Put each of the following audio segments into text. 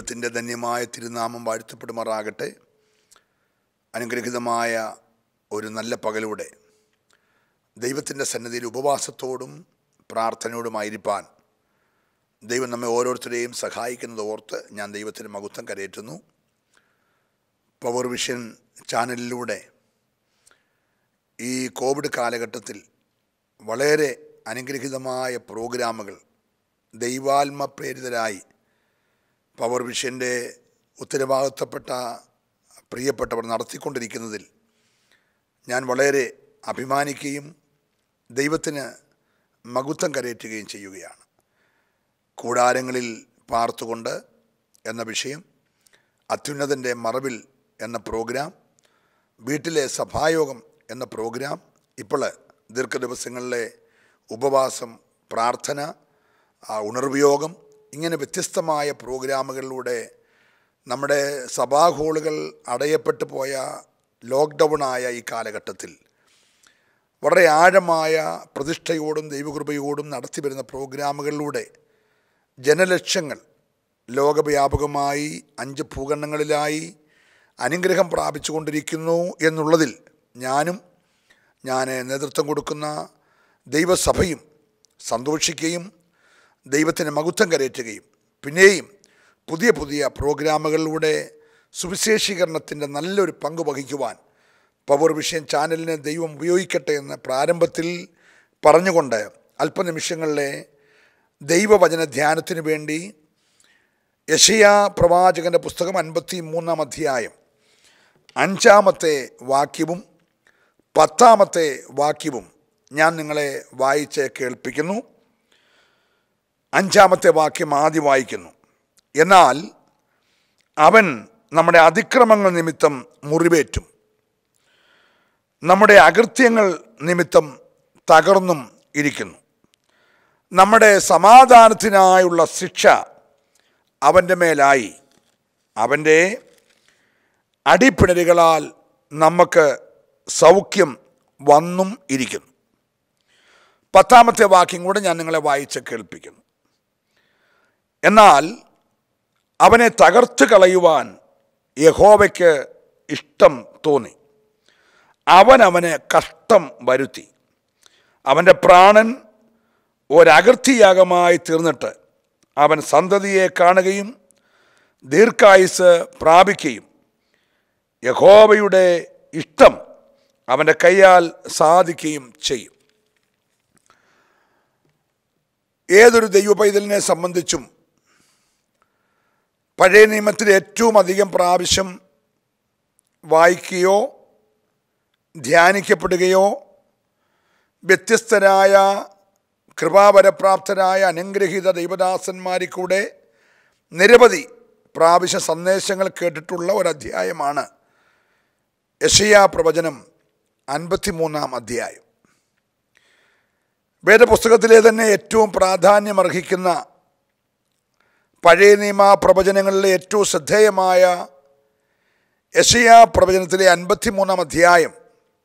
ദൈവത്തിൻ്റെ ധന്യമായ തിരുനാമം വാഴ്ത്തപ്പെടുമാറാകട്ടെ. അനുഗ്രഹീതമായ ഒരു നല്ല പകലൂടെ ദൈവത്തിൻ്റെ സന്നിധിയിൽ ഉപവാസത്തോടും പ്രാർത്ഥനയോടുമായിരിക്കാൻ ദൈവം നമ്മെ ഓരോരുത്തരെയും സഹായിക്കുന്നത് ഓർത്ത് ഞാൻ ദൈവത്തിന് മഹത്വം കരയേറ്റുന്നു. പവർ വിഷൻ ചാനലിലൂടെ ഈ കോവിഡ് കാലഘട്ടത്തിൽ വളരെ അനുഗ്രഹീതമായ പ്രോഗ്രാമുകൾ ദൈവാത്മപ്രേരിതരായി പവർ വിഷൻ്റെ ഉത്തരവാദിത്തപ്പെട്ട പ്രിയപ്പെട്ടവർ നടത്തിക്കൊണ്ടിരിക്കുന്നതിൽ ഞാൻ വളരെ അഭിമാനിക്കുകയും ദൈവത്തിന് മഹത്വം കരയേറ്റുകയും ചെയ്യുകയാണ്. കൂടാരങ്ങളിൽ പാർത്തുകൊണ്ട് എന്ന വിഷയം, അത്യുന്നതൻ്റെ മറവിൽ എന്ന പ്രോഗ്രാം, വീട്ടിലെ സഭായോഗം എന്ന പ്രോഗ്രാം, ഇപ്പോൾ ദീർഘദിവസങ്ങളിലെ ഉപവാസം, പ്രാർത്ഥന, ഉണർവ് യോഗം, ഇങ്ങനെ വ്യത്യസ്തമായ പ്രോഗ്രാമുകളിലൂടെ നമ്മുടെ സഭാ ഹാളുകൾ അടയപ്പെട്ടു പോയ ലോക്ക്ഡൗണായ ഈ കാലഘട്ടത്തിൽ വളരെ ആഴമായ പ്രതിഷ്ഠയോടും ദൈവകൃപയോടും നടത്തി വരുന്ന പ്രോഗ്രാമുകളിലൂടെ ജനലക്ഷങ്ങൾ ലോകവ്യാപകമായി 5 ഭൂഖണ്ഡങ്ങളിലായി അനുഗ്രഹം പ്രാപിച്ചുകൊണ്ടിരിക്കുന്നു എന്നുള്ളതിൽ ഞാൻ നേതൃത്വം കൊടുക്കുന്ന ദൈവസഭയും സന്തോഷിക്കുകയും ദൈവത്തിന് മഹത്വം കരയേറ്റുകയും പിന്നെയും പുതിയ പുതിയ പ്രോഗ്രാമുകളിലൂടെ സുവിശേഷീകരണത്തിൻ്റെ നല്ലൊരു പങ്ക് വഹിക്കുവാൻ പവർ വിഷൻ ചാനലിനെ ദൈവം ഉപയോഗിക്കട്ടെ എന്ന് പ്രാരംഭത്തിൽ പറഞ്ഞുകൊണ്ട് അല്പനിമിഷങ്ങളിലെ ദൈവവചന ധ്യാനത്തിന് വേണ്ടി യെശയ്യാ പ്രവാചകൻ്റെ പുസ്തകം 53-ാം അധ്യായം 5-ാമത്തെ വാക്യവും 10-ാമത്തെ വാക്യവും ഞാൻ നിങ്ങളെ വായിച്ച് കേൾപ്പിക്കുന്നു. 5-ാമത്തെ വാക്യം ആദ്യം വായിക്കുന്നു. എന്നാൽ അവൻ നമ്മുടെ അതിക്രമങ്ങൾ നിമിത്തം മുറിവേറ്റും നമ്മുടെ അകൃത്യങ്ങൾ നിമിത്തം തകർന്നും ഇരിക്കുന്നു. നമ്മുടെ സമാധാനത്തിനായുള്ള ശിക്ഷ അവൻ്റെ മേലായി, അവൻ്റെ അടിപ്പിണരുകളാൽ നമുക്ക് സൗഖ്യം വന്നും ഇരിക്കുന്നു. 10-ാമത്തെ വാക്യം കൂടെ ഞാൻ നിങ്ങളെ വായിച്ച് കേൾപ്പിക്കുന്നു. എന്നാൽ അവനെ തകർത്ത് കളയുവാൻ യഹോവയ്ക്ക് ഇഷ്ടം തോന്നി, അവന് കഷ്ടം വരുത്തി. അവൻ്റെ പ്രാണൻ ഒരകൃത്യയാഗമായി തീർന്നിട്ട് അവൻ സന്തതിയെ കാണുകയും ദീർഘായുസ് പ്രാപിക്കുകയും യഹോവയുടെ ഇഷ്ടം അവൻ്റെ കൈയാൽ സാധിക്കുകയും ചെയ്യും. ഏതൊരു ദൈവപൈതലിനെ സംബന്ധിച്ചും പഴയ നിയമത്തിൽ ഏറ്റവും അധികം പ്രാവശ്യം വായിക്കുകയോ ധ്യാനിക്കപ്പെടുകയോ വ്യത്യസ്തരായ കൃപാവരപ്രാപ്തരായ അനുഗ്രഹീത ദൈവദാസന്മാരിൽ കൂടെ നിരവധി പ്രാവശ്യ സന്ദേശങ്ങൾ കേട്ടിട്ടുള്ള ഒരധ്യായമാണ് യെശയ്യാ പ്രവചനം 53-ാം അധ്യായം. വേദപുസ്തകത്തിലെ തന്നെ ഏറ്റവും പ്രാധാന്യമർഹിക്കുന്ന പഴയ നിയമ പ്രവചനങ്ങളിലെ ഏറ്റവും ശ്രദ്ധേയമായ യെശയ്യാ പ്രവചനത്തിലെ 53-ാം അധ്യായം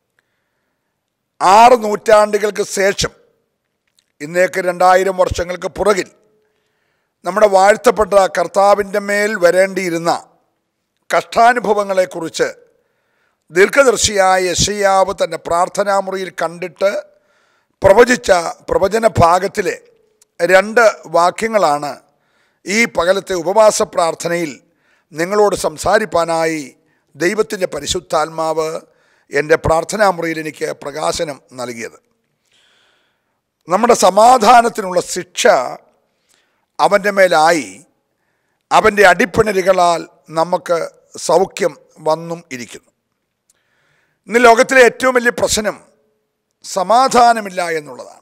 6 നൂറ്റാണ്ടുകൾക്ക് ശേഷം, ഇന്നേക്ക് 2000 വർഷങ്ങൾക്ക് പുറകിൽ നമ്മുടെ വാഴ്ത്തപ്പെട്ട കർത്താവിൻ്റെ മേൽ വരേണ്ടിയിരുന്ന കഷ്ടാനുഭവങ്ങളെക്കുറിച്ച് ദീർഘദർശിയായ യെശയ്യാവ് തൻ്റെ പ്രാർത്ഥനാമുറിയിൽ കണ്ടിട്ട് പ്രവചിച്ച പ്രവചന ഭാഗത്തിലെ 2 വാക്യങ്ങളാണ് ഈ പകലത്തെ ഉപവാസ പ്രാർത്ഥനയിൽ നിങ്ങളോട് സംസാരിപ്പാനായി ദൈവത്തിൻ്റെ പരിശുദ്ധാത്മാവ് എൻ്റെ പ്രാർത്ഥനാമുറിയിൽ എനിക്ക് പ്രകാശനം നൽകിയത്. നമ്മുടെ സമാധാനത്തിനുള്ള ശിക്ഷ അവൻ്റെ മേലായി, അവൻ്റെ അടിപ്പിണരുകളാൽ നമുക്ക് സൗഖ്യം വന്നും ഇരിക്കുന്നു. ഇന്ന് ലോകത്തിലെ ഏറ്റവും വലിയ പ്രശ്നം സമാധാനമില്ല എന്നുള്ളതാണ്.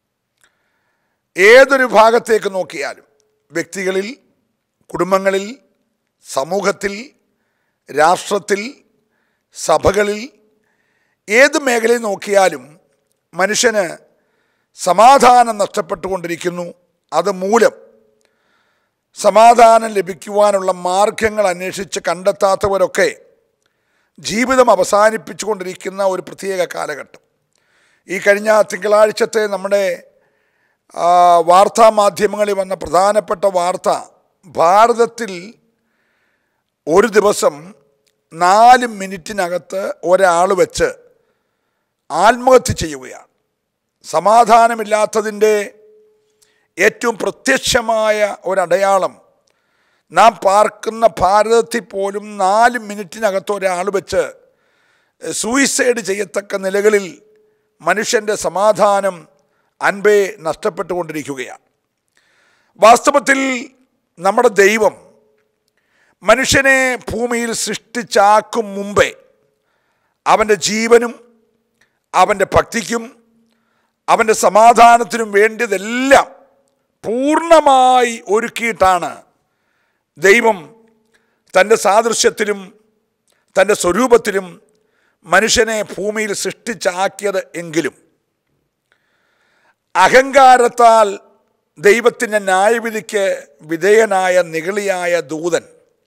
ഏതൊരു ഭാഗത്തേക്ക് നോക്കിയാലും, വ്യക്തികളിൽ, കുടുംബങ്ങളിൽ, സമൂഹത്തിൽ, രാഷ്ട്രത്തിൽ, സഭകളിൽ, ഏത് മേഖലയിൽ നോക്കിയാലും മനുഷ്യന് സമാധാനം നഷ്ടപ്പെട്ടുകൊണ്ടിരിക്കുന്നു. അതുമൂലം സമാധാനം ലഭിക്കുവാനുള്ള മാർഗങ്ങൾ അന്വേഷിച്ച് കണ്ടെത്താത്തവരൊക്കെ ജീവിതം അവസാനിപ്പിച്ചുകൊണ്ടിരിക്കുന്ന ഒരു പ്രത്യേക കാലഘട്ടം. ഈ കഴിഞ്ഞ തിങ്കളാഴ്ചത്തെ നമ്മുടെ വാർത്താമാധ്യമങ്ങളിൽ വന്ന പ്രധാനപ്പെട്ട വാർത്ത, ഭാരതത്തിൽ ഒരു ദിവസം 4 മിനിറ്റിനകത്ത് ഒരാൾ വെച്ച് ആത്മഹത്യ ചെയ്യുകയാണ്. സമാധാനമില്ലാത്തതിൻ്റെ ഏറ്റവും പ്രത്യക്ഷമായ ഒരടയാളം നാം പാർക്കുന്ന ഭാരതത്തിൽ പോലും 4 മിനിറ്റിനകത്ത് ഒരാൾ വെച്ച് സൂയിസൈഡ് ചെയ്യത്തക്ക നിലകളിൽ മനുഷ്യൻ്റെ സമാധാനം അൻപേ നഷ്ടപ്പെട്ടുകൊണ്ടിരിക്കുകയാണ്. വാസ്തവത്തിൽ നമ്മുടെ ദൈവം മനുഷ്യനെ ഭൂമിയിൽ സൃഷ്ടിച്ചാക്കും മുമ്പേ അവൻ്റെ ജീവനും അവൻ്റെ ഭക്തിക്കും അവൻ്റെ സമാധാനത്തിനും വേണ്ടിയതെല്ലാം പൂർണ്ണമായി ഒരുക്കിയിട്ടാണ് ദൈവം തൻ്റെ സാദൃശ്യത്തിലും തൻ്റെ സ്വരൂപത്തിലും മനുഷ്യനെ ഭൂമിയിൽ സൃഷ്ടിച്ചാക്കിയത് എങ്കിലും അഹങ്കാരത്താൽ ദൈവത്തിൻ്റെ ന്യായവിധിക്ക് വിധേയനായ നിഗളിയായ ദൂതൻ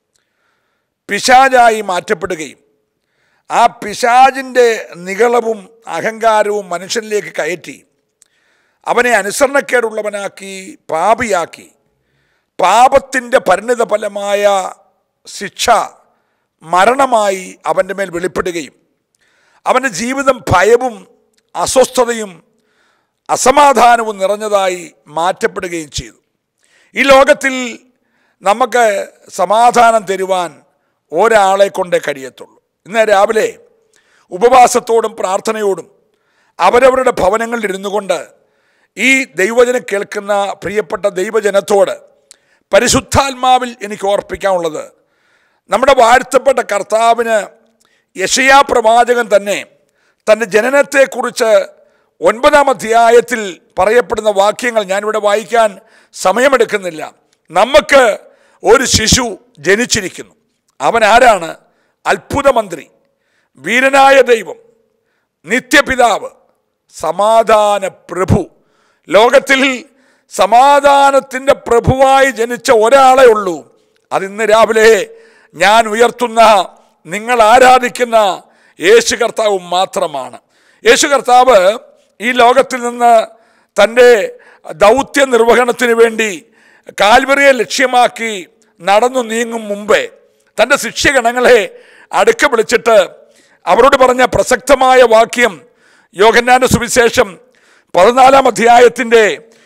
പിശാചായി മാറ്റപ്പെടുകയും ആ പിശാചിൻ്റെ നിഗളവും അഹങ്കാരവും മനുഷ്യനിലേക്ക് കയറ്റി അവനെ അനുസരണക്കേടുള്ളവനാക്കി പാപിയാക്കി പാപത്തിൻ്റെ പരിണിത ഫലമായ ശിക്ഷ മരണമായി അവൻ്റെ മേൽ വെളിപ്പെടുകയും അവൻ്റെ ജീവിതം ഭയവും അസ്വസ്ഥതയും അസമാധാനവും നിറഞ്ഞതായി മാറ്റപ്പെടുകയും ചെയ്തു. ഈ ലോകത്തിൽ നമുക്ക് സമാധാനം തരുവാൻ ഒരാളെ കൊണ്ടേ കഴിയത്തുള്ളൂ. ഇന്ന് രാവിലെ ഉപവാസത്തോടും പ്രാർത്ഥനയോടും അവരവരുടെ ഭവനങ്ങളിൽ ഇരുന്നു കൊണ്ട് ഈ ദൈവവചനം കേൾക്കുന്ന പ്രിയപ്പെട്ട ദൈവജനത്തോട് പരിശുദ്ധാത്മാവിൽ എനിക്ക് ഓർപ്പിക്കാനുള്ളത്, നമ്മുടെ വാഴ്ത്തപ്പെട്ട കർത്താവിന് യെശയ്യാ പ്രവാചകൻ തന്നെ തൻ്റെ ജനനത്തെക്കുറിച്ച് 9-ാം അധ്യായത്തിൽ പറയപ്പെടുന്ന വാക്യങ്ങൾ ഞാനിവിടെ വായിക്കാൻ സമയമെടുക്കുന്നില്ല. നമുക്ക് ഒരു ശിശു ജനിച്ചിരിക്കുന്നു. അവൻ ആരാണ്? അത്ഭുതമന്ത്രി, വീരനായ ദൈവം, നിത്യപിതാവ്, സമാധാന പ്രഭു. ലോകത്തിൽ സമാധാനത്തിൻ്റെ പ്രഭുവായി ജനിച്ച ഒരാളെ ഉള്ളൂ. അതിന്ന് രാവിലെ ഞാൻ ഉയർത്തുന്ന, നിങ്ങൾ ആരാധിക്കുന്ന യേശു കർത്താവ് മാത്രമാണ്. യേശു കർത്താവ് ഈ ലോകത്തിൽ നിന്ന് തൻ്റെ ദൗത്യ നിർവഹണത്തിന് വേണ്ടി കാൽവറിയെ ലക്ഷ്യമാക്കി നടന്നു നീങ്ങും മുമ്പേ തൻ്റെ ശിഷ്യഗണങ്ങളെ അടുക്ക വിളിച്ചിട്ട് അവരോട് പറഞ്ഞ പ്രസക്തമായ വാക്യം യോഹന്നാന്റെ സുവിശേഷം 14-ാം അധ്യായത്തിൻ്റെ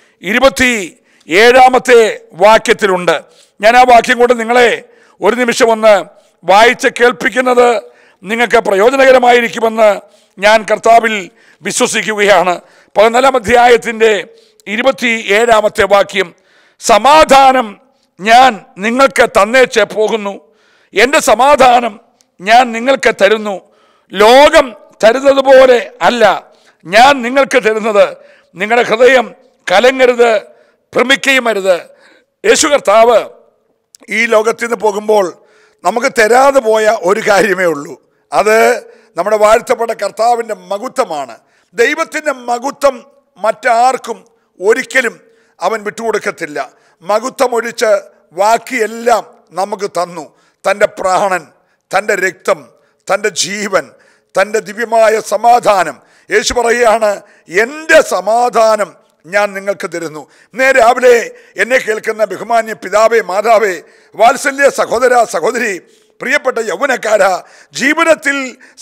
27-ാമത്തെ വാക്യത്തിലുണ്ട്. ഞാൻ ആ വാക്യം കൊണ്ട് നിങ്ങളെ ഒരു നിമിഷം ഒന്ന് വായിച്ച് കേൾപ്പിക്കുന്നത് നിങ്ങൾക്ക് പ്രയോജനകരമായിരിക്കുമെന്ന് ഞാൻ കർത്താവിൽ വിശ്വസിക്കുകയാണ്. 14-ാം അധ്യായത്തിൻ്റെ 27-ാമത്തെ വാക്യം, സമാധാനം ഞാൻ നിങ്ങൾക്ക് തന്നേച്ചേ പോകുന്നു, എൻ്റെ സമാധാനം ഞാൻ നിങ്ങൾക്ക് തരുന്നു. ലോകം തരുന്നത് പോലെ അല്ല ഞാൻ നിങ്ങൾക്ക് തരുന്നത്. നിങ്ങളുടെ ഹൃദയം കലങ്ങരുത്, ഭ്രമിക്കുകയും അരുത്. യേശു കർത്താവ് ഈ ലോകത്തിൽ നിന്ന് പോകുമ്പോൾ നമുക്ക് തരാതെ പോയ ഒരു കാര്യമേ ഉള്ളൂ. അത് നമ്മുടെ വാഴ്ത്തപ്പെട്ട കർത്താവിൻ്റെ മഹത്വമാണ്. ദൈവത്തിൻ്റെ മഹത്വം മറ്റാർക്കും ഒരിക്കലും അവൻ വിട്ടുകൊടുക്കത്തില്ല. മഹത്വമൊഴിച്ച് ബാക്കിയെല്ലാം നമുക്ക് തന്നു. തൻ്റെ പ്രാണൻ, തൻ്റെ രക്തം, തൻ്റെ ജീവൻ, തൻ്റെ ദിവ്യമായ സമാധാനം. യേശു പറയുകയാണ്, എൻ്റെ സമാധാനം ഞാൻ നിങ്ങൾക്ക് തരുന്നു. ഇന്നേ രാവിലെ എന്നെ കേൾക്കുന്ന ബഹുമാന്യ പിതാവേ, മാതാവേ, വാത്സല്യ സഹോദര സഹോദരി, പ്രിയപ്പെട്ട യൗവനക്കാര, ജീവിതത്തിൽ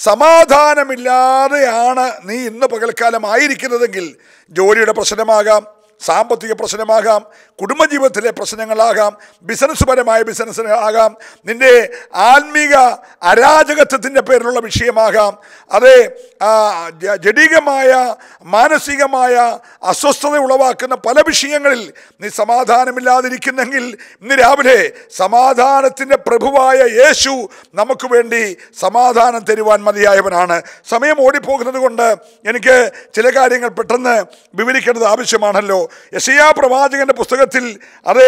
സമാധാനമില്ലാതെയാണ് നീ ഇന്ന് പകൽക്കാലം ആയിരിക്കുന്നതെങ്കിൽ ജോലിയുടെ പ്രശ്നമാകാം, സാമ്പത്തിക പ്രശ്നമാകാം, കുടുംബജീവിതത്തിലെ പ്രശ്നങ്ങളാകാം, ബിസിനസ്സുപരമായ ബിസിനസ്സുകളാകാം, നിൻ്റെ ആത്മീക അരാജകത്വത്തിൻ്റെ പേരിലുള്ള വിഷയമാകാം, അതേ ജഡികമായ മാനസികമായ അസ്വസ്ഥത ഉളവാക്കുന്ന പല വിഷയങ്ങളിൽ നീ സമാധാനമില്ലാതിരിക്കുന്നെങ്കിൽ ഇന്ന് രാവിലെ സമാധാനത്തിൻ്റെ പ്രഭുവായ യേശു നമുക്ക് വേണ്ടി സമാധാനം തരുവാൻ മതിയായവനാണ്. സമയം ഓടിപ്പോകുന്നത് കൊണ്ട് എനിക്ക് ചില കാര്യങ്ങൾ പെട്ടെന്ന് വിവരിക്കേണ്ടത് ആവശ്യമാണല്ലോ. യെശയ്യാ പ്രവാചകന്റെ പുസ്തകത്തിൽ അതേ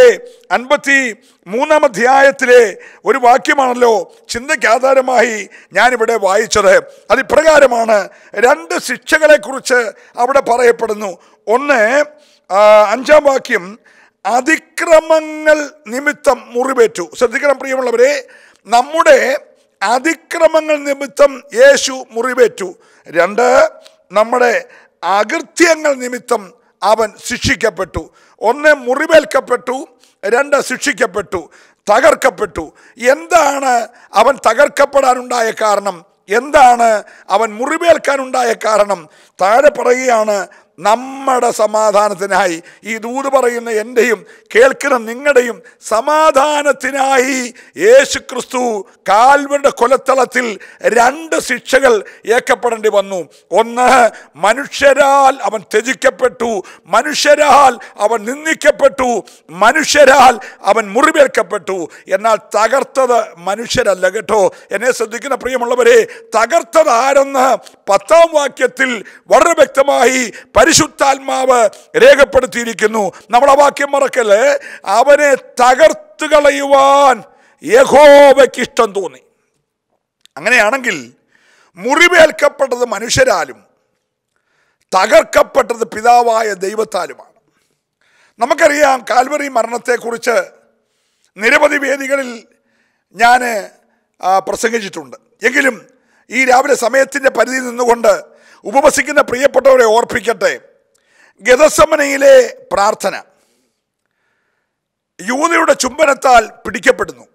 53-ാം അധ്യായത്തിലെ ഒരു വാക്യമാണല്ലോ ചിന്തയ്ക്ക് ആധാരമായി ഞാനിവിടെ വായിച്ചത്. അതിപ്രകാരമാണ്. 2 ശിക്ഷകളെക്കുറിച്ച് അവിടെ പറയപ്പെടുന്നു. ഒന്ന്, 5-ാം വാക്യം, അതിക്രമങ്ങൾ നിമിത്തം മുറിവേറ്റു. ശ്രദ്ധിക്കണം പ്രിയമുള്ളവരെ, നമ്മുടെ അതിക്രമങ്ങൾ നിമിത്തം യേശു മുറിവേറ്റു. 2, നമ്മുടെ അകൃത്യങ്ങൾ നിമിത്തം അവൻ ശിക്ഷിക്കപ്പെട്ടു. 1 മുറിവേൽക്കപ്പെട്ടു, 2 ശിക്ഷിക്കപ്പെട്ടു. തകർക്കപ്പെട്ടു. എന്താണ് അവൻ തകർക്കപ്പെടാനുണ്ടായ കാരണം? എന്താണ് അവൻ മുറിവേൽക്കാനുണ്ടായ കാരണം? താഴെ പറയുകയാണ്, നമ്മുടെ സമാധാനത്തിനായി, ഈ ദൂത് പറയുന്ന എൻ്റെയും കേൾക്കുന്ന നിങ്ങളുടെയും സമാധാനത്തിനായി യേശു ക്രിസ്തു കാൽവരിയുടെ കൊലത്തളത്തിൽ 2 ശിക്ഷകൾ ഏൽക്കപ്പെടേണ്ടി വന്നു. ഒന്ന്, മനുഷ്യരാൽ അവൻ ത്യജിക്കപ്പെട്ടു, മനുഷ്യരാൽ അവൻ നിന്ദിക്കപ്പെട്ടു, മനുഷ്യരാൽ അവൻ മുറിവേൽക്കപ്പെട്ടു. എന്നാൽ തകർത്തത് മനുഷ്യരല്ല കേട്ടോ. എന്നെ ശ്രദ്ധിക്കുന്ന പ്രിയമുള്ളവരെ, തകർത്തത് ആരെന്ന് 10-ാം വാക്യത്തിൽ വളരെ വ്യക്തമായി പരിശുദ്ധാത്മാവ് രേഖപ്പെടുത്തിയിരിക്കുന്നു. നമ്മൾ ആ വാക്യം മറക്കല്ലേ. അവനെ തകർത്തു കളയുവാൻ യഹോവയ്ക്ക് ഇഷ്ടം തോന്നി. അങ്ങനെയാണെങ്കിൽ മുറിവേൽക്കപ്പെട്ടത് മനുഷ്യരാലും തകർക്കപ്പെട്ടത് പിതാവായ ദൈവത്താലുമാണ്. നമുക്കറിയാം, കാൽവറി മരണത്തെക്കുറിച്ച് നിരവധി വേദികളിൽ ഞാൻ പ്രസംഗിച്ചിട്ടുണ്ട്. എങ്കിലും ഈ രാവിലെ സമയത്തിൻ്റെ പരിധിയിൽ നിന്നുകൊണ്ട് ഉപവസിക്കുന്ന പ്രിയപ്പെട്ടവരെ ഓർപ്പിക്കട്ടെ. ഗെത്സമനയിലെ പ്രാർത്ഥന യൂദയുടെ ചുംബനത്താൽ പിടിക്കപ്പെടുന്നു,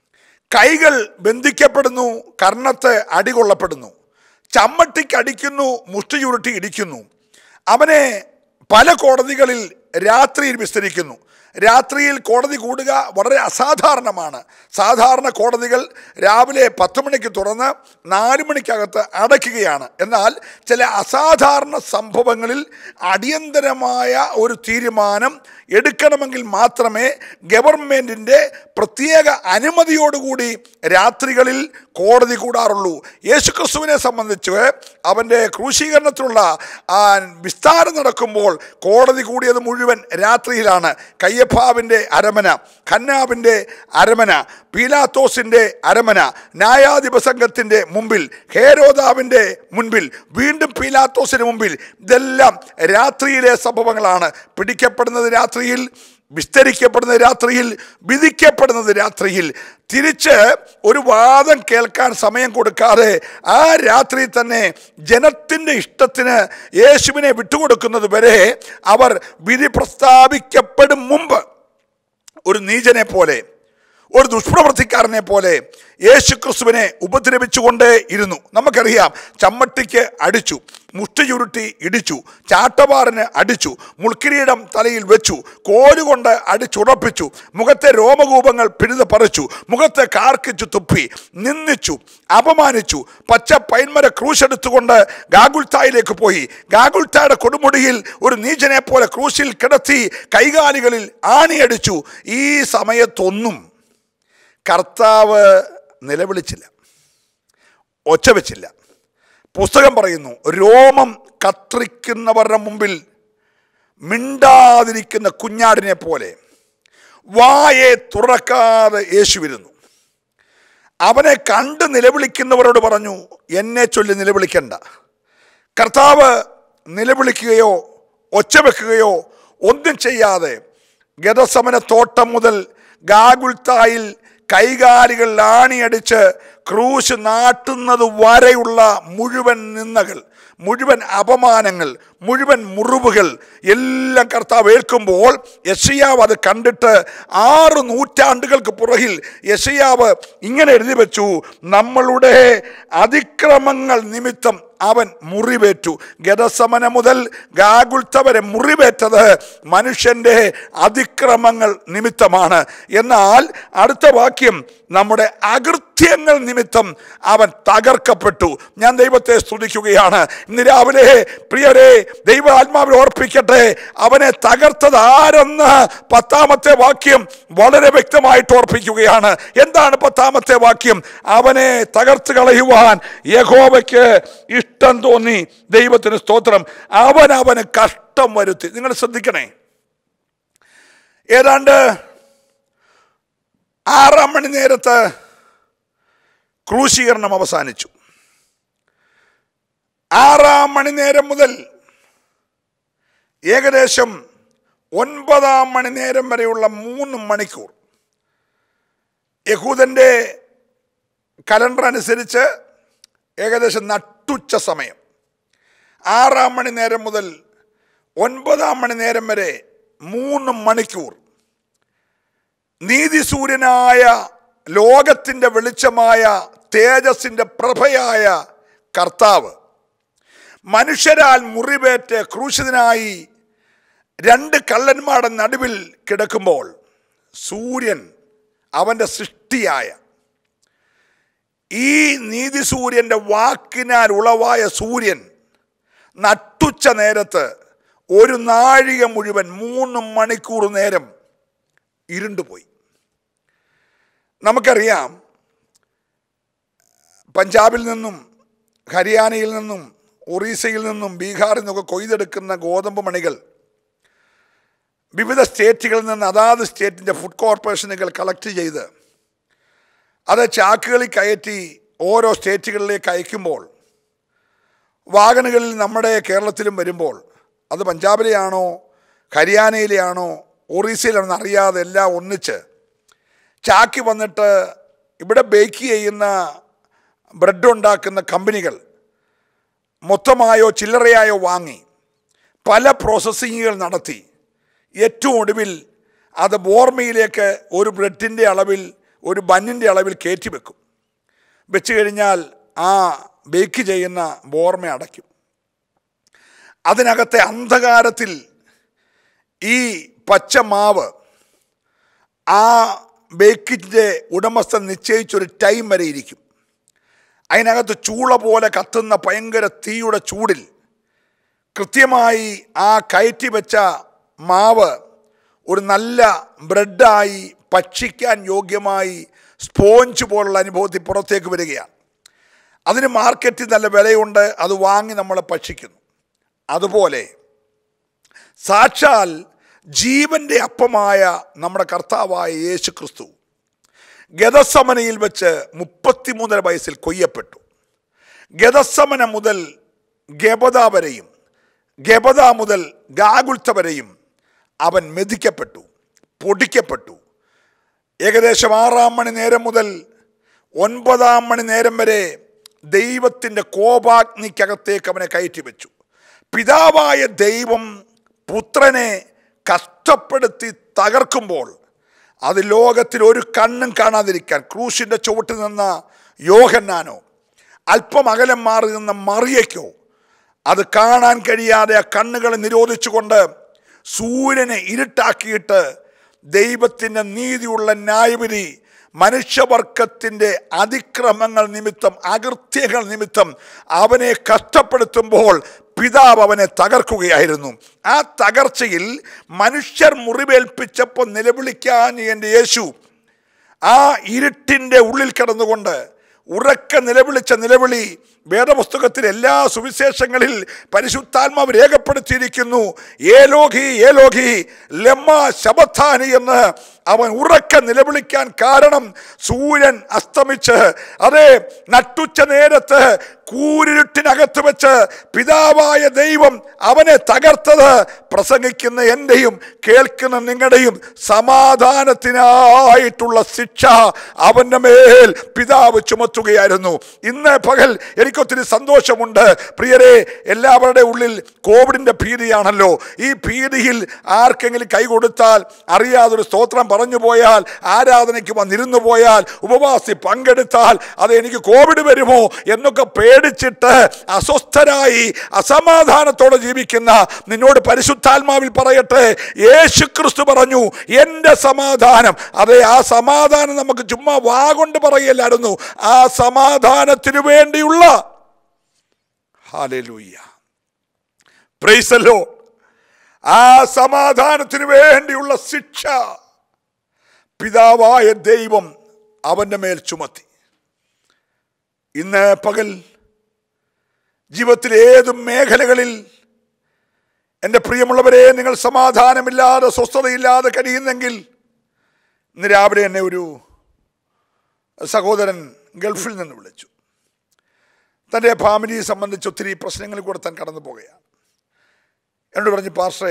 കൈകൾ ബന്ധിക്കപ്പെടുന്നു, കർണത്ത് അടികൊള്ളപ്പെടുന്നു, ചമ്മട്ടിക്ക് അടിക്കുന്നു, മുഷ്ടി ചുരുട്ടി ഇടിക്കുന്നു. അവനെ പല കോടതികളിൽ രാത്രിയിൽ വിസ്തരിക്കുന്നു. രാത്രിയിൽ കോടതി കൂടുക വളരെ അസാധാരണമാണ്. സാധാരണ കോടതികൾ രാവിലെ 10 മണിക്ക് തുറന്ന് 4 മണിക്കകത്ത് അടയ്ക്കുകയാണ്. എന്നാൽ ചില അസാധാരണ സംഭവങ്ങളിൽ അടിയന്തരമായ ഒരു തീരുമാനം എടുക്കണമെങ്കിൽ മാത്രമേ ഗവൺമെൻറ്റിൻ്റെ പ്രത്യേക അനുമതിയോടുകൂടി രാത്രികളിൽ കോടതി കൂടാറുള്ളൂ. യേശുക്രിസ്തുവിനെ സംബന്ധിച്ച് അവൻ്റെ ക്രൂശീകരണത്തിനുള്ള വിസ്താരം നടക്കുമ്പോൾ കോടതി കൂടിയത് മുഴുവൻ രാത്രിയിലാണ്. കയ്യഫാവിൻ്റെ അരമന, ഖന്നാവിൻ്റെ അരമന, പീലാത്തോസിൻ്റെ അരമന, ന്യായാധിപ സംഘത്തിൻ്റെ മുമ്പിൽ, ഹേരോദാവിൻ്റെ മുൻപിൽ, വീണ്ടും പീലാത്തോസിന് മുമ്പിൽ. ഇതെല്ലാം രാത്രിയിലെ സംഭവങ്ങളാണ്. പിടിക്കപ്പെടുന്നത് രാത്രിയിൽ, വിസ്തരിക്കപ്പെടുന്നത് രാത്രിയിൽ, വിധിക്കപ്പെടുന്നത് രാത്രിയിൽ. തിരിച്ച് ഒരു വാദം കേൾക്കാൻ സമയം കൊടുക്കാതെ ആ രാത്രി തന്നെ ജനത്തിൻ്റെ ഇഷ്ടത്തിന് യേശുവിനെ വിട്ടുകൊടുക്കുന്നത് വരെ അവർ വിധി പ്രസ്താവിക്കപ്പെടും മുമ്പ് ഒരു നീചനെ പോലെ, ഒരു ദുഷ്പ്രവർത്തിക്കാരനെ പോലെ യേശു ക്രിസ്തുവിനെ ഉപദ്രവിച്ചുകൊണ്ടേ ഇരുന്നു. നമുക്കറിയാം, ചമ്മട്ടിക്ക് അടിച്ചു, മുഷ്ടി ചുരുട്ടി ഇടിച്ചു, ചാട്ടവാറിന് അടിച്ചു, മുൾക്കിരീടം തലയിൽ വെച്ചു, കോലുകൊണ്ട് അടിച്ചുറപ്പിച്ചു, മുഖത്തെ രോമകൂപങ്ങൾ പിഴുത് പറിച്ചു, മുഖത്തെ കാർക്കിച്ചു തുപ്പി, നിന്ദിച്ചു, അപമാനിച്ചു. പച്ച പൈൻമര ക്രൂശെടുത്തുകൊണ്ട് ഗാഗുൽത്തായിലേക്ക് പോയി. ഗാഗുൽത്തായുടെ കൊടുമുടിയിൽ ഒരു നീചനെ പോലെ ക്രൂശിൽ കിടത്തി കൈകാലുകളിൽ ആണിയടിച്ചു. ഈ സമയത്തൊന്നും കർത്താവ് നിലവിളിച്ചില്ല, ഒച്ച വെച്ചില്ല. പുസ്തകം പറയുന്നു, രോമം കത്രിക്കുന്നവരുടെ മുമ്പിൽ മിണ്ടാതിരിക്കുന്ന കുഞ്ഞാടിനെ പോലെ വായെ തുറക്കാതെ യേശുവിരുന്നു. അവനെ കണ്ട് നിലവിളിക്കുന്നവരോട് പറഞ്ഞു, എന്നെ ചൊല്ലി നിലവിളിക്കണ്ട. കർത്താവ് നിലവിളിക്കുകയോ ഒച്ച വെക്കുകയോ ഒന്നും ചെയ്യാതെ ഗെത്സമന തോട്ടം മുതൽ ഗാഗുൽത്തായിൽ കൈകാലുകൾ ആണിയടിച്ച് ക്രൂശ് നാട്ടുന്നത് വരെയുള്ള മുഴുവൻ നിന്ദകൾ, മുഴുവൻ അപമാനങ്ങൾ, മുഴുവൻ മുറിവുകൾ എല്ലാം കർത്താവ് ഏൽക്കുമ്പോൾ യെശയ്യാവ് അത് കണ്ടിട്ട് 6 നൂറ്റാണ്ടുകൾക്ക് പുറകിൽ യെശയ്യാവ് ഇങ്ങനെ എഴുതി വെച്ചു, നമ്മളുടെ അതിക്രമങ്ങൾ നിമിത്തം അവൻ മുറിവേറ്റു. ഗെത്സമന മുതൽ ഗാഗുൽത്ത വരെ മുറിവേറ്റത് മനുഷ്യൻ്റെ അതിക്രമങ്ങൾ നിമിത്തമാണ്. എന്നാൽ അടുത്ത വാക്യം, നമ്മുടെ അകൃത്യങ്ങൾ നിമിത്തം അവൻ തകർക്കപ്പെട്ടു. ഞാൻ ദൈവത്തെ സ്തുതിക്കുകയാണ്. ഇന്ന് രാവിലെ പ്രിയരെ, ദൈവ ആത്മാവിൽ ഓർപ്പിക്കട്ടെ, അവനെ തകർത്തത് ആരെന്ന് 10-ാമത്തെ വാക്യം വളരെ വ്യക്തമായിട്ട് ഓർപ്പിക്കുകയാണ്. എന്താണ് 10-ാമത്തെ വാക്യം? അവനെ തകർത്ത് കളയുവാൻ യഹോവയ്ക്ക് ഇഷ്ടം തോന്നി. ദൈവത്തിന് സ്തോത്രം. അവന് കഷ്ടം വരുത്തി. നിങ്ങൾ ശ്രദ്ധിക്കണേ, ഏതാണ്ട് 6-ാം മണി നേരത്ത് ക്രൂശീകരണം അവസാനിച്ചു. 6-ാം മണി നേരം മുതൽ ഏകദേശം 9-ാം മണി നേരം വരെയുള്ള 3 മണിക്കൂർ യഹൂദൻ്റെ കലണ്ടർ അനുസരിച്ച് ഏകദേശം നട്ടുച്ച സമയം. 6-ാം മണി നേരം മുതൽ 9-ാം മണി നേരം വരെ 3 മണിക്കൂർ നീതിസൂര്യനായ ലോകത്തിൻ്റെ വെളിച്ചമായ തേജസ്സിൻ്റെ പ്രഭയായ കർത്താവ് മനുഷ്യരാൽ മുറിവേറ്റ് ക്രൂശിതനായി 2 കള്ളന്മാരുടെ നടുവിൽ കിടക്കുമ്പോൾ സൂര്യൻ, അവൻ്റെ സൃഷ്ടിയായ ഈ നീതിസൂര്യൻ്റെ വാക്കിനാൽ ഉളവായ സൂര്യൻ നട്ടുച്ച നേരത്ത് 1 നാഴിക മുഴുവൻ 3 മണിക്കൂർ നേരം ഇരുണ്ടുപോയി. നമുക്കറിയാം, പഞ്ചാബിൽ നിന്നും ഹരിയാനയിൽ നിന്നും ഒറീസയിൽ നിന്നും ബീഹാറിൽ നിന്നൊക്കെ കൊയ്തെടുക്കുന്ന ഗോതമ്പ് മണികൾ വിവിധ സ്റ്റേറ്റുകളിൽ നിന്ന് അതാത് സ്റ്റേറ്റിൻ്റെ ഫുഡ് കോർപ്പറേഷനുകൾ കളക്ട് ചെയ്ത് അത് ചാക്കുകളിൽ കയറ്റി ഓരോ സ്റ്റേറ്റുകളിലേക്ക് അയക്കുമ്പോൾ വാഗണുകളിൽ നമ്മുടെ കേരളത്തിലും വരുമ്പോൾ അത് പഞ്ചാബിലെയാണോ ഹരിയാനയിലെയാണോ ഒറീസയിലാണെന്ന് അറിയാതെ എല്ലാം ഒന്നിച്ച് ചാക്കി വന്നിട്ട് ഇവിടെ ബേക്ക് ചെയ്യുന്ന ബ്രെഡ് ഉണ്ടാക്കുന്ന കമ്പനികൾ മൊത്തമായോ ചില്ലറയായോ വാങ്ങി പല പ്രോസസ്സിങ്ങുകൾ നടത്തി ഏറ്റവും ഒടുവിൽ അത് ബോർമയിലേക്ക് ഒരു ബ്രെഡിൻ്റെ അളവിൽ ഒരു ബന്നിൻ്റെ അളവിൽ കയറ്റി വെക്കും. വെച്ച് കഴിഞ്ഞാൽ ആ ബേക്ക് ചെയ്യുന്ന ബോർമ അടയ്ക്കും. അതിനകത്തെ അന്ധകാരത്തിൽ ഈ പച്ചമാവ് ആ ബേക്കിൻ്റെ ഉടമസ്ഥൻ നിശ്ചയിച്ചൊരു ടൈം വരെ ഇരിക്കും. അതിനകത്ത് ചൂള പോലെ കത്തുന്ന ഭയങ്കര തീയുടെ ചൂടിൽ കൃത്യമായി ആ കയറ്റി വെച്ച മാവ് ഒരു നല്ല ബ്രെഡായി ഭക്ഷിക്കാൻ യോഗ്യമായി സ്പോഞ്ച് പോലുള്ള അനുഭവത്തിൽ പുറത്തേക്ക് വരികയാണ്. അതിന് മാർക്കറ്റിൽ നല്ല വിലയുണ്ട്, അത് വാങ്ങി നമ്മൾ ഭക്ഷിക്കുന്നു. അതുപോലെ സാക്ഷാൽ ജീവൻ്റെ അപ്പമായ നമ്മുടെ കർത്താവായ യേശു ക്രിസ്തു ഗതസമനയിൽ വെച്ച് 33 വയസ്സിൽ കൊയ്യപ്പെട്ടു. ഗതസമന മുതൽ ഗബദ വരെയും ഗബദ മുതൽ ഗാഗുൽത്ത വരെയും അവൻ മെതിക്കപ്പെട്ടു, പൊടിക്കപ്പെട്ടു. ഏകദേശം 6 മണി നേരം മുതൽ 9 മണി നേരം വരെ ദൈവത്തിൻ്റെ കോപാഗ്നിക്കകത്തേക്ക് അവനെ കയറ്റി വെച്ചു. പിതാവായ ദൈവം പുത്രനെ കഷ്ടപ്പെടുത്തി തകർക്കുമ്പോൾ അത് ലോകത്തിൽ ഒരു കണ്ണും കാണാതിരിക്കാൻ ക്രൂശിൻ്റെ ചുവട്ടിൽ നിന്ന യോഹന്നാനോ അല്പം അകലം മാറി നിന്ന മറിയയ്ക്കോ അത് കാണാൻ കഴിയാതെ ആ കണ്ണുകളെ നിരോധിച്ചുകൊണ്ട് സൂര്യനെ ഇരുട്ടാക്കിയിട്ട് ദൈവത്തിൻ്റെ നീതിയുള്ള ന്യായവിധി മനുഷ്യവർഗത്തിൻ്റെ അതിക്രമങ്ങൾ നിമിത്തം അകൃത്യങ്ങൾ നിമിത്തം അവനെ കഷ്ടപ്പെടുത്തുമ്പോൾ പിതാവ് അവനെ തകർക്കുകയായിരുന്നു. ആ തകർച്ചയിൽ മനുഷ്യർ മുറിവേൽപ്പിച്ചപ്പോൾ നിലവിളിക്കാൻ എൻ്റെ യേശു ആ ഇരുട്ടിൻ്റെ ഉള്ളിൽ കിടന്നുകൊണ്ട് ഉറക്കെ നിലവിളിച്ച നിലവിളി വേദപുസ്തകത്തിൽ എല്ലാ സുവിശേഷങ്ങളിൽ പരിശുദ്ധാത്മാവ് രേഖപ്പെടുത്തിയിരിക്കുന്നു. ഏലോഹി ഏലോഹി ലമ്മ ശബത്താനി എന്ന് അവൻ ഉറക്കെ നിലവിളിക്കാൻ കാരണം സൂര്യൻ അസ്തമിച്ച് അതേ നട്ടുച്ച നേരത്ത് കൂരിരുട്ടിനകത്ത് വെച്ച് പിതാവായ ദൈവം അവനെ തകർത്തത് പ്രസംഗിക്കുന്ന എൻ്റെയും കേൾക്കുന്ന നിങ്ങളുടെയും സമാധാനത്തിനായിട്ടുള്ള ശിക്ഷ അവൻ്റെ മേൽ പിതാവ് ചുമത്തുകയായിരുന്നു. ഇന്ന് പകൽ എനിക്കൊത്തിരി സന്തോഷമുണ്ട് പ്രിയരെ. എല്ലാവരുടെ ഉള്ളിൽ കോവിഡിൻ്റെ ഭീതിയാണല്ലോ. ഈ ഭീതിയിൽ ആർക്കെങ്കിലും കൈ കൊടുത്താൽ അറിയാതൊരു സ്തോത്രം പറഞ്ഞു പോയാൽ ആരാധനയ്ക്ക് വന്നിരുന്നു പോയാൽ ഉപവാസി പങ്കെടുത്താൽ അത് എനിക്ക് കോവിഡ് വരുമോ എന്നൊക്കെ പേടിച്ചിട്ട് അസ്വസ്ഥരായി അസമാധാനത്തോടെ ജീവിക്കുന്ന നിന്നോട് പരിശുദ്ധാത്മാവിൽ പറയട്ടെ, യേശു ക്രിസ്തു പറഞ്ഞു എൻ്റെ സമാധാനം. അതെ, ആ സമാധാനം നമുക്ക് ചുമ്മാ വാഗൊണ്ട് പറയല്ലായിരുന്നു, ആ സമാധാനത്തിനു വേണ്ടിയുള്ള ഹല്ലേലൂയ പ്രൈസ് ദി ലോർഡ്, ആ സമാധാനത്തിനു വേണ്ടിയുള്ള ശിക്ഷ പിതാവായ ദൈവം അവൻ്റെ മേൽ ചുമത്തി. ഇന്ന് പകൽ ജീവിതത്തിൽ ഏത് മേഖലകളിൽ എൻ്റെ പ്രിയമുള്ളവരെ നിങ്ങൾ സമാധാനമില്ലാതെ സ്വസ്ഥതയില്ലാതെ കഴിയുന്നെങ്കിൽ, ഇന്ന് രാവിലെ എന്നെ ഒരു സഹോദരൻ ഗൾഫിൽ നിന്ന് വിളിച്ചു. തൻ്റെ ഫാമിലിയെ സംബന്ധിച്ച് ഒത്തിരി പ്രശ്നങ്ങളിൽ കൂടെ താൻ കടന്നു പോകുകയാണ്. എന്നോട് പറഞ്ഞു, പാസ്റ്ററേ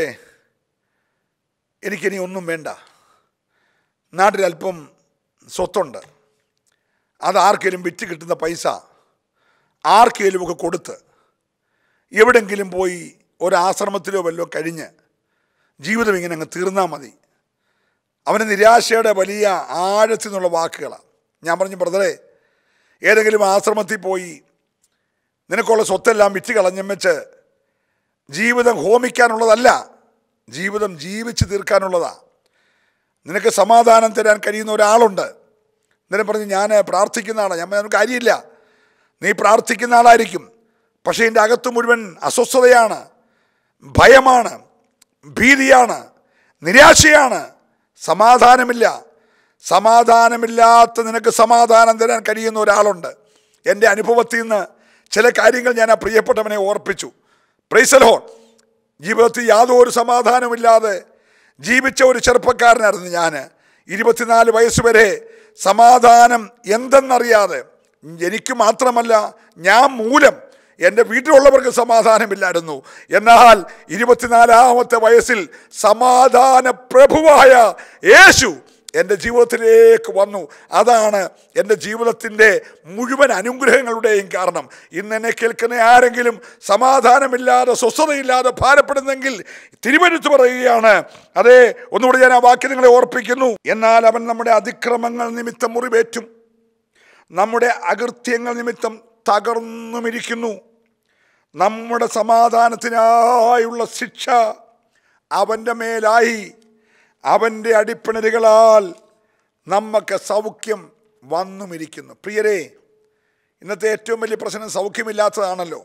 എനിക്കിനി ഒന്നും വേണ്ട, നാട്ടിൽ അല്പം സ്വത്തുണ്ട്, അത് ആർക്കെങ്കിലും വിറ്റ് കിട്ടുന്ന പൈസ ആർക്കെങ്കിലും ഒക്കെ കൊടുത്ത് എവിടെങ്കിലും പോയി ഒരാശ്രമത്തിലോ വല്ലോ കഴിഞ്ഞ് ജീവിതം ഇങ്ങനെ അങ്ങ് തീർന്നാൽ മതി. അവന് നിരാശയുടെ വലിയ ആഴത്തിൽ നിന്നുള്ള വാക്കുകളാണ്. ഞാൻ പറഞ്ഞു, ബ്രദറെ, ഏതെങ്കിലും ആശ്രമത്തിൽ പോയി നിനക്കുള്ള സ്വത്തെല്ലാം വിറ്റ് കളഞ്ഞും വെച്ച് ജീവിതം ഹോമിക്കാനുള്ളതല്ല, ജീവിതം ജീവിച്ച് തീർക്കാനുള്ളതാണ്. നിനക്ക് സമാധാനം തരാൻ കഴിയുന്ന ഒരാളുണ്ട്. എന്നിട്ട് പറഞ്ഞ്, ഞാൻ പ്രാർത്ഥിക്കുന്ന ആളാണ്. ഞാൻ പറഞ്ഞു, കാര്യമില്ല, നീ പ്രാർത്ഥിക്കുന്ന ആളായിരിക്കും, പക്ഷേ എൻ്റെ അകത്ത് മുഴുവൻ അസ്വസ്ഥതയാണ്, ഭയമാണ്, ഭീതിയാണ്, നിരാശയാണ്, സമാധാനമില്ല. സമാധാനമില്ലാത്ത നിനക്ക് സമാധാനം തരാൻ കഴിയുന്ന ഒരാളുണ്ട്. എൻ്റെ അനുഭവത്തിൽ നിന്ന് ചില കാര്യങ്ങൾ ഞാൻ ആ പ്രിയപ്പെട്ടവനെ ഓർപ്പിച്ചു. Praise the Lord. ജീവിതത്തിൽ യാതൊരു സമാധാനമില്ലാതെ ജീവിച്ച ഒരു ചെറുപ്പക്കാരനായിരുന്നു ഞാൻ. 24 വയസ്സ് വരെ സമാധാനം എന്തെന്നറിയാതെ, എനിക്ക് മാത്രമല്ല ഞാൻ മൂലം എൻ്റെ വീട്ടിലുള്ളവർക്ക് സമാധാനമില്ലായിരുന്നു. എന്നാൽ 24-ാമത്തെ വയസ്സിൽ സമാധാന പ്രഭുവായ യേശു എൻ്റെ ജീവിതത്തിലേക്ക് വന്നു. അതാണ് എൻ്റെ ജീവിതത്തിൻ്റെ മുഴുവൻ അനുഗ്രഹങ്ങളുടെയും കാരണം. ഇന്ന് എന്നെ കേൾക്കുന്ന ആരെങ്കിലും സമാധാനമില്ലാതെ, സ്വസ്ഥതയില്ലാതെ ഭാരപ്പെടുന്നെങ്കിൽ തിരുവെഴുത്ത് പറയുകയാണ്. അതെ, ഒന്നുകൂടി ഞാൻ ആ വാക്യം നിങ്ങളെ ഓർപ്പിക്കുന്നു. എന്നാൽ അവൻ നമ്മുടെ അതിക്രമങ്ങൾ നിമിത്തം മുറിവേറ്റും നമ്മുടെ അകൃത്യങ്ങൾ നിമിത്തം തകർന്നുമിരിക്കുന്നു. നമ്മുടെ സമാധാനത്തിനായുള്ള ശിക്ഷ അവൻ്റെ മേലായി, അവൻ്റെ അടിപ്പിണരുകളാൽ നമുക്ക് സൗഖ്യം വന്നുമിരിക്കുന്നു. പ്രിയരെ, ഇന്നത്തെ ഏറ്റവും വലിയ പ്രശ്നം സൗഖ്യമില്ലാത്തതാണല്ലോ.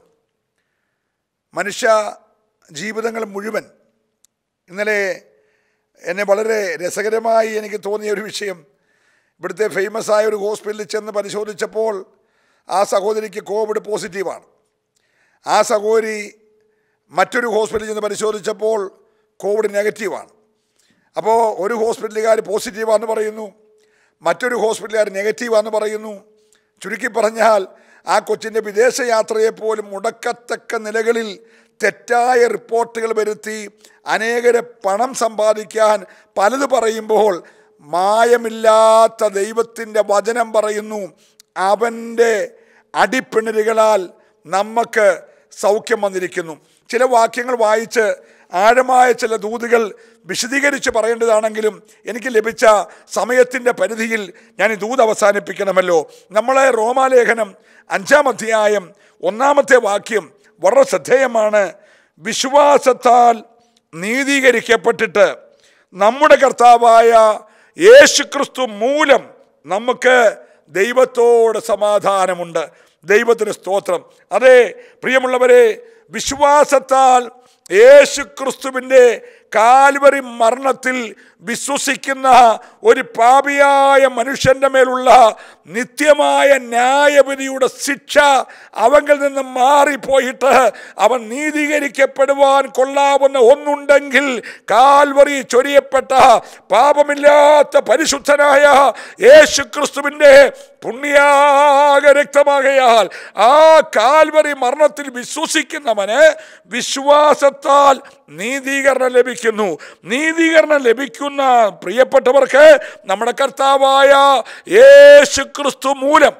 മനുഷ്യ ജീവിതങ്ങൾ മുഴുവൻ. ഇന്നലെ എന്നെ വളരെ രസകരമായി എനിക്ക് തോന്നിയ ഒരു വിഷയം, ഇവിടുത്തെ ഫേമസ് ആയ ഒരു ഹോസ്പിറ്റലിൽ ചെന്ന് പരിശോധിച്ചപ്പോൾ ആ സഹോദരിക്ക് കോവിഡ് പോസിറ്റീവാണ്. ആ സഹോദരി മറ്റൊരു ഹോസ്പിറ്റലിൽ ചെന്ന് പരിശോധിച്ചപ്പോൾ കോവിഡ് നെഗറ്റീവാണ്. അപ്പോൾ ഒരു ഹോസ്പിറ്റലുകാർ പോസിറ്റീവാണെന്ന് പറയുന്നു, മറ്റൊരു ഹോസ്പിറ്റലുകാർ നെഗറ്റീവാണെന്ന് പറയുന്നു. ചുരുക്കി പറഞ്ഞാൽ ആ കൊച്ചിൻ്റെ വിദേശയാത്രയെപ്പോലും മുടക്കത്തക്ക നിലകളിൽ തെറ്റായ റിപ്പോർട്ടുകൾ വരുത്തി അനേകരെ പണം സമ്പാദിക്കാൻ പലത് പറയുമ്പോൾ മായമില്ലാത്ത ദൈവത്തിൻ്റെ വചനം പറയുന്നു, അവൻ്റെ അടിപ്പിണരുകളാൽ നമുക്ക് സൗഖ്യം വന്നിരിക്കുന്നു. ചില വാക്യങ്ങൾ വായിച്ച് ആഴമായ ചില ദൂതുകൾ വിശദീകരിച്ച് പറയേണ്ടതാണെങ്കിലും എനിക്ക് ലഭിച്ച സമയത്തിൻ്റെ പരിധിയിൽ ഞാൻ ഈ ദൂത് അവസാനിപ്പിക്കണമല്ലോ. നമ്മളെ റോമാലേഖനം 5-ാം അധ്യായം 1-ാമത്തെ വാക്യം വളരെ ശ്രദ്ധേയമാണ്. വിശ്വാസത്താൽ നീതീകരിക്കപ്പെട്ടിട്ട് നമ്മുടെ കർത്താവായ യേശുക്രിസ്തു മൂലം നമുക്ക് ദൈവത്തോട് സമാധാനമുണ്ട്. ദൈവത്തിന് സ്തോത്രം. അതെ പ്രിയമുള്ളവരെ, വിശ്വാസത്താൽ യേശുക്രിസ്തുവിൻ്റെ കാൽവരി മരണത്തിൽ വിശ്വസിക്കുന്ന ഒരു പാപിയായ മനുഷ്യൻ്റെ മേലുള്ള നിത്യമായ ന്യായവിധിയുടെ ശിക്ഷ അവങ്കിൽ നിന്ന് മാറിപ്പോയിട്ട് അവൻ നീതീകരിക്കപ്പെടുവാൻ കൊള്ളാവുന്ന ഒന്നുണ്ടെങ്കിൽ കാൽവരി ചൊരിയപ്പെട്ട പാപമില്ലാത്ത പരിശുദ്ധനായ യേശുക്രിസ്തുവിൻ്റെ പുണ്യാക രക്തമാകയാൽ ആ കാൽവരി മരണത്തിൽ വിശ്വസിക്കുന്നവന് വിശ്വാസത്താൽ നീതീകരണം ലഭിക്കുന്നു. നീതീകരണം ലഭിക്കുന്ന പ്രിയപ്പെട്ടവർക്ക് നമ്മുടെ കർത്താവായ യേശുക്രിസ്തു മൂലം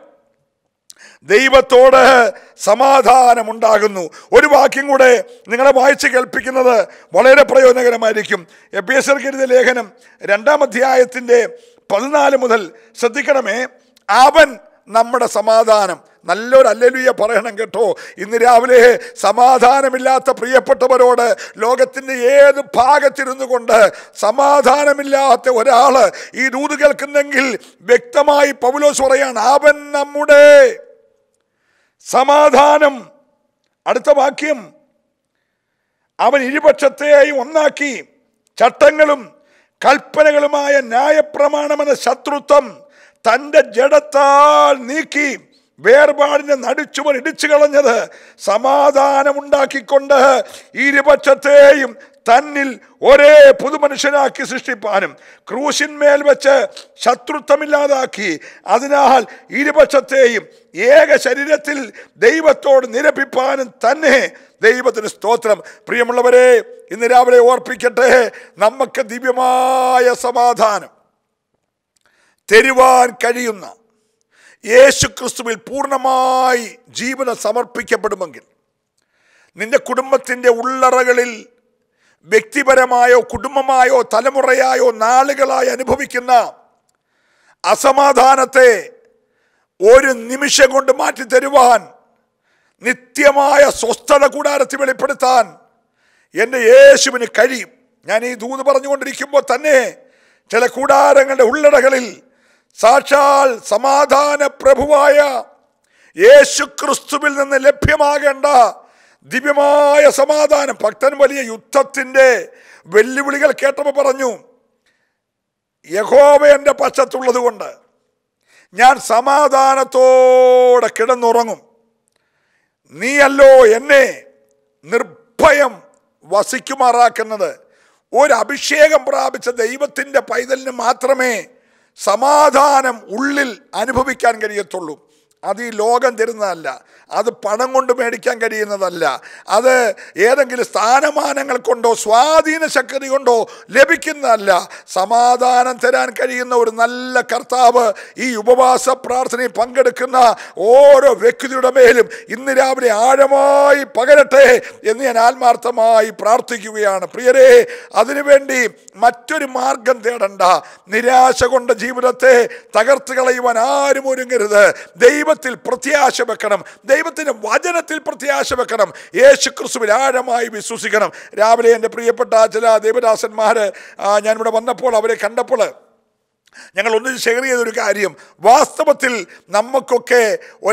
ദൈവത്തോട് സമാധാനമുണ്ടാകുന്നു. ഒരു വാക്യം കൂടെ നിങ്ങളെ വായിച്ച് കേൾപ്പിക്കുന്നത് വളരെ പ്രയോജനകരമായിരിക്കും. എഫേസ്യർക്ക് എഴുതിയ ലേഖനം 2-ാം അധ്യായത്തിൻ്റെ 14 മുതൽ ശ്രദ്ധിക്കണമേ. അവൻ നമ്മുടെ സമാധാനം. നല്ലൊരു ഹല്ലേലൂയ പറയണം കേട്ടോ. ഇന്ന് രാവിലെ സമാധാനമില്ലാത്ത പ്രിയപ്പെട്ടവരോട് ലോകത്തിൻ്റെ ഏത് ഭാഗത്തിരുന്നു കൊണ്ട് സമാധാനമില്ലാത്ത ഒരാൾ ഈ ദൂത് കേൾക്കുന്നെങ്കിൽ വ്യക്തമായി പൗലോസ് പറയാണ്, അവൻ നമ്മുടെ സമാധാനം. അടുത്ത വാക്യം, അവൻ ഇരുപക്ഷത്തെയും ഒന്നാക്കി ചട്ടങ്ങളും കൽപ്പനകളുമായ ന്യായപ്രമാണമെന്ന ശത്രുത്വം തൻ്റെ ജഡത്താൽ നീക്കി വേർപാടിനെ നടിച്ചുവൻ ഇടിച്ചു കളഞ്ഞത് സമാധാനമുണ്ടാക്കിക്കൊണ്ട് ഇരുപക്ഷത്തെയും തന്നിൽ ഒരേ പുതുമനുഷ്യനാക്കി സൃഷ്ടിപ്പാനും ക്രൂശിന്മേൽ വെച്ച് ശത്രുത്വമില്ലാതാക്കി അതിനാൽ ഇരുപക്ഷത്തെയും ഏക ശരീരത്തിൽ ദൈവത്തോട് നിരപ്പിപ്പാനും തന്നെ. ദൈവത്തിന് സ്തോത്രം. പ്രിയമുള്ളവരെ, ഇന്ന് രാവിലെ ഓർപ്പിക്കട്ടെ, നമുക്ക് ദിവ്യമായ സമാധാനം തരുവാൻ കഴിയുന്ന യേശുക്രിസ്തുവിൽ പൂർണ്ണമായി ജീവിതം സമർപ്പിക്കപ്പെടുമെങ്കിൽ നിന്റെ കുടുംബത്തിൻ്റെ ഉള്ളറകളിൽ വ്യക്തിപരമായോ കുടുംബമായോ തലമുറയായോ നാളുകളായി അനുഭവിക്കുന്ന അസമാധാനത്തെ ഒരു നിമിഷം കൊണ്ട് മാറ്റി തരുവാൻ, നിത്യമായ സ്വസ്ഥത കൂടാരത്തിൽ വെളിപ്പെടുത്താൻ എൻ്റെ യേശുവിന് കഴിയും. ഞാൻ ഈ ദൂത് പറഞ്ഞുകൊണ്ടിരിക്കുമ്പോൾ തന്നെ ചില കൂടാരങ്ങളുടെ ഉള്ളടകളിൽ സാക്ഷാൽ സമാധാന പ്രഭുവായ യേശു ക്രിസ്തുവിൽ നിന്ന് ലഭ്യമാകേണ്ട ദിവ്യമായ സമാധാനം. ഭക്തൻ വലിയ യുദ്ധത്തിൻ്റെ വെല്ലുവിളികൾ കേട്ടപ്പോൾ പറഞ്ഞു, യഹോവ എൻ്റെ പക്ഷത്തുള്ളത് കൊണ്ട് ഞാൻ സമാധാനത്തോടെ കിടന്നുറങ്ങും. നീയല്ലോ എന്നെ നിർഭയം വസിക്കുമാറാക്കുന്നത്. ഒരു അഭിഷേകം പ്രാപിച്ച ദൈവത്തിൻ്റെ പൈതലിന് മാത്രമേ സമാധാനം ഉള്ളിൽ അനുഭവിക്കാൻ കഴിയത്തുള്ളൂ. അത് ഈ ലോകം തരുന്നതല്ല, അത് പണം കൊണ്ട് മേടിക്കാൻ കഴിയുന്നതല്ല, അത് ഏതെങ്കിലും സ്ഥാനമാനങ്ങൾ കൊണ്ടോ സ്വാധീന ശക്തി കൊണ്ടോ ലഭിക്കുന്നതല്ല. സമാധാനം തരാൻ കഴിയുന്ന ഒരു നല്ല കർത്താവ് ഈ ഉപവാസ പ്രാർത്ഥനയിൽ പങ്കെടുക്കുന്ന ഓരോ വ്യക്തിയുടെ മേലും ഇന്ന് രാവിലെ ആഴമായി പകരട്ടെ എന്ന് ഞാൻ ആത്മാർത്ഥമായി പ്രാർത്ഥിക്കുകയാണ്. പ്രിയരെ, അതിനുവേണ്ടി മറ്റൊരു മാർഗം തേടണ്ട. നിരാശ കൊണ്ട് ജീവിതത്തെ തകർത്ത് കളയുവാൻ ആരും ഒരുങ്ങരുത്. ദൈവത്തിൽ പ്രത്യാശ വെക്കണം, ദൈവത്തിൻ്റെ വചനത്തിൽ പ്രത്യാശ വെക്കണം, യേശു ക്രിസ്തുവിൽ ആഴമായി വിശ്വസിക്കണം. രാവിലെ എൻ്റെ പ്രിയപ്പെട്ട ചില ദേവദാസന്മാർ ഞാനിവിടെ വന്നപ്പോൾ അവരെ കണ്ടപ്പോൾ ഞങ്ങൾ ഒന്നിച്ച് ഷെയർ ചെയ്തൊരു കാര്യം, വാസ്തവത്തിൽ നമുക്കൊക്കെ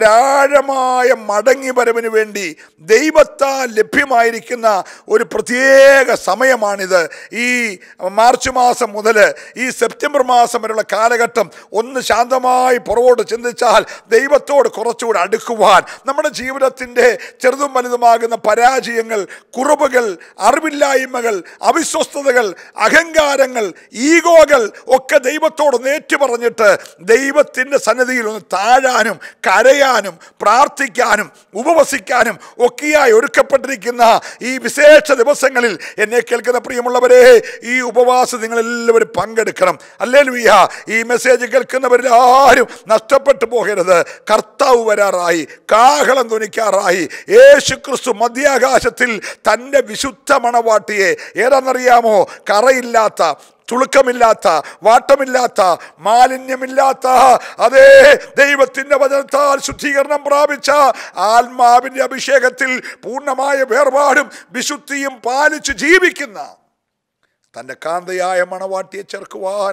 ഒരാഴമായ മടങ്ങി വരവിന് വേണ്ടി ദൈവത്താൽ ലഭ്യമായിരിക്കുന്ന ഒരു പ്രത്യേക സമയമാണിത്. ഈ മാർച്ച് മാസം മുതൽ ഈ സെപ്റ്റംബർ മാസം വരെയുള്ള കാലഘട്ടം ഒന്ന് ശാന്തമായി പുറകോട്ട് ചിന്തിച്ചാൽ ദൈവത്തോട് കുറച്ചുകൂടെ അടുക്കുവാൻ, നമ്മുടെ ജീവിതത്തിൻ്റെ ചെറുതും വലുതുമാകുന്ന പരാജയങ്ങൾ, കുറവുകൾ, അറിവില്ലായ്മകൾ, അവിശ്വസ്തതകൾ, അഹങ്കാരങ്ങൾ, ഈഗോകൾ ഒക്കെ ദൈവത്തോട് നേറ്റു പറഞ്ഞിട്ട് ദൈവത്തിൻ്റെ സന്നിധിയിൽ ഒന്ന് താഴാനും കരയാനും പ്രാർത്ഥിക്കാനും ഉപവസിക്കാനും ഒക്കെയായി ഒരുക്കപ്പെട്ടിരിക്കുന്ന ഈ വിശേഷ ദിവസങ്ങളിൽ എന്നെ കേൾക്കുന്ന പ്രിയമുള്ളവരെ, ഈ ഉപവാസം നിങ്ങളെല്ലാവരും പങ്കെടുക്കണം. ഹല്ലേലൂയ. ഈ മെസ്സേജ് കേൾക്കുന്നവരിൽ ആരും നഷ്ടപ്പെട്ടു പോകരുത്. കർത്താവ് വരാറായി, കാഹളം ധ്വനിക്കാറായി. യേശു ക്രിസ്തു മധ്യാകാശത്തിൽ തൻ്റെ വിശുദ്ധ മണവാട്ടിയെ, ഏതാണെന്നറിയാമോ, കറയില്ലാത്ത, ചുളുക്കമില്ലാത്ത, വാട്ടമില്ലാത്ത, മാലിന്യമില്ലാത്ത, അതേ ദൈവത്തിൻ്റെ വചനത്താൽ ശുദ്ധീകരണം പ്രാപിച്ച ആത്മാവിൻ്റെ അഭിഷേകത്തിൽ പൂർണ്ണമായ വേർപാടും വിശുദ്ധിയും പാലിച്ച് ജീവിക്കുന്ന തൻ്റെ കാന്തയായ മണവാട്ടിയെ ചേർക്കുവാൻ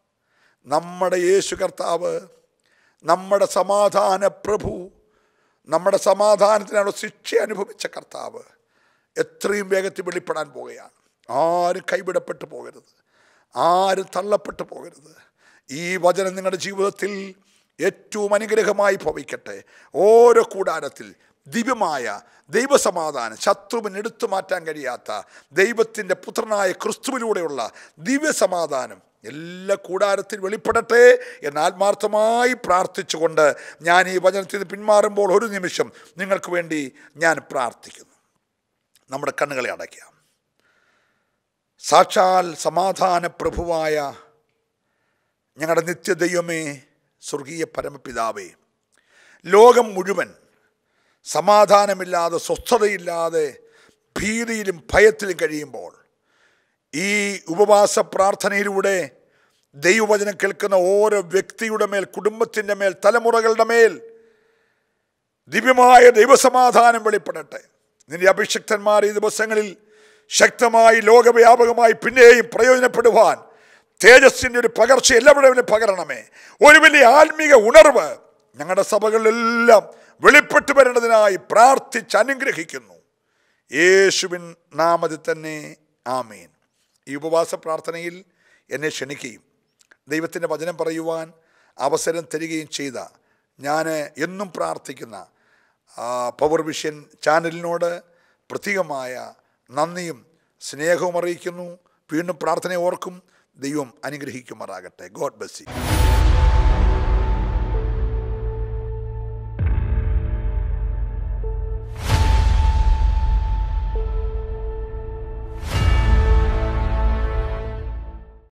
നമ്മുടെ യേശു കർത്താവ്, നമ്മുടെ സമാധാന പ്രഭു, നമ്മുടെ സമാധാനത്തിനാണ് ശിക്ഷ അനുഭവിച്ച കർത്താവ് എത്രയും വേഗത്തിൽ വെളിപ്പെടാൻ പോകുകയാണ്. ആരും കൈവിടപ്പെട്ടു പോകരുത്, ആരും തള്ളപ്പെട്ടു പോകരുത്. ഈ വചനം നിങ്ങളുടെ ജീവിതത്തിൽ ഏറ്റവും അനുഗ്രഹമായി ഭവിക്കട്ടെ. ഓരോ കൂടാരത്തിൽ ദിവ്യമായ ദൈവസമാധാനം, ശത്രുവിന് എടുത്തു മാറ്റാൻ കഴിയാത്ത ദൈവത്തിൻ്റെ പുത്രനായ ക്രിസ്തുവിലൂടെയുള്ള ദിവ്യസമാധാനം എല്ലാ കൂടാരത്തിൽ വെളിപ്പെടട്ടെ എന്ന് ആത്മാർത്ഥമായി പ്രാർത്ഥിച്ചുകൊണ്ട് ഞാൻ ഈ വചനത്തിൽ നിന്ന് പിന്മാറുമ്പോൾ ഒരു നിമിഷം നിങ്ങൾക്ക് വേണ്ടി ഞാൻ പ്രാർത്ഥിക്കുന്നു. നമ്മുടെ കണ്ണുകളെ അടയ്ക്കാം. സാക്ഷാൽ സമാധാന പ്രഭുവായ ഞങ്ങളുടെ നിത്യദൈവമേ, സ്വർഗീയ പരമപിതാവേ, ലോകം മുഴുവൻ സമാധാനമില്ലാതെ, സ്വസ്ഥതയില്ലാതെ, ഭീതിയിലും ഭയത്തിലും കഴിയുമ്പോൾ ഈ ഉപവാസ പ്രാർത്ഥനയിലൂടെ ദൈവവചനം കേൾക്കുന്ന ഓരോ വ്യക്തിയുടെ മേൽ, കുടുംബത്തിൻ്റെ മേൽ, തലമുറകളുടെ മേൽ ദിവ്യമായ ദൈവസമാധാനം വെളിപ്പെടട്ടെ. നിന്റെ അഭിഷിക്തന്മാർ ഈ ദിവസങ്ങളിൽ ശക്തമായി ലോകവ്യാപകമായി പിന്നെയും പ്രയോജനപ്പെടുവാൻ തേജസ്സിൻ്റെ ഒരു പകർച്ച എല്ലാവരുടെയും പകരണമേ. ഒരു വലിയ ആത്മീക ഉണർവ് ഞങ്ങളുടെ സഭകളിലെല്ലാം വെളിപ്പെട്ടു വരേണ്ടതിനായി പ്രാർത്ഥിച്ച് അനുഗ്രഹിക്കുന്നു. യേശുവിൻ നാമത്തിൽ തന്നെ ആമേൻ. ഈ ഉപവാസ പ്രാർത്ഥനയിൽ എന്നെ ക്ഷണിക്കുകയും ദൈവത്തിൻ്റെ വചനം പറയുവാൻ അവസരം തരികയും ചെയ്ത ഞാൻ എന്നും പ്രാർത്ഥിക്കുന്ന പവർവിഷൻ ചാനലിനോട് പ്രത്യേകമായ നന്ദിയും സ്നേഹവും അറിയിക്കുന്നു. വീണ്ടും പ്രാർത്ഥനയെ ഓർക്കും. ദൈവം അനുഗ്രഹിക്കുമാറാകട്ടെ. God bless U.